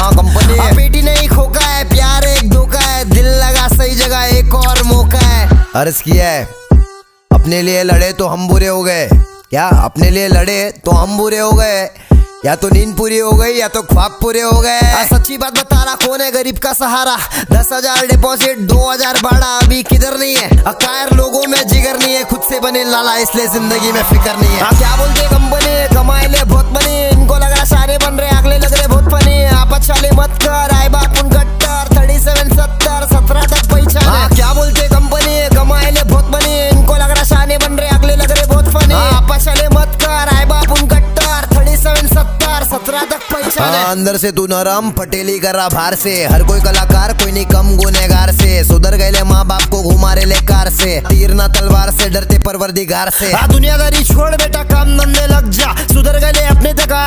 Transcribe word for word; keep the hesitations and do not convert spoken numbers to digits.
हाँ कंपनी है। बेटी नहीं खोका है, प्यार एक धोखा है, दिल लगा सही जगह एक और मौका है। अर्ज किया है अपने लिए लड़े तो हम बुरे हो गए, क्या अपने लिए लड़े तो हम बुरे हो गए, या तो नींद पूरी हो गई या तो ख्वाब पूरे हो गए। सच्ची बात बता रहा, कौन है गरीब का सहारा? दस हजार डिपॉजिट दो हजार भाड़ा, अभी किधर नहीं है। अकायर लोगों में जिगर नहीं है, खुद से बने लाला इसलिए जिंदगी में फिक्र नहीं है। क्या बोलते कंपनी कमाए ले बहुत बनी, इनको लग रहा सारे बन रहे, अगले लग रहे बहुत फनी। आप अच्छाले मत कर, आए बाप उन गट्टर थर्टी सेवन सत्तर सत्रह तक पहचान। क्या बोलते कंपनी कमाए ले बहुत बनी, इनको लग रहा शाने बन रहे, अगले लग रहे बहुत फनी। आप अच्छाले मत कर, आए बाप उन गट्टर थर्टी सेवन सत्तर सत्रह तक पहचान। हाँ, अंदर से तू नरम पटेली कर रहा बाहर से, हर कोई कलाकार कोई नहीं कम गुनेगार से। सुधर गए माँ बाप को घुमा रे ले कार से, तीर ना तलवार से डरते परवरदिगार से। दुनियादारी छोड़ बेटा काम धंधे लग जा, सुधर गए अपने तक।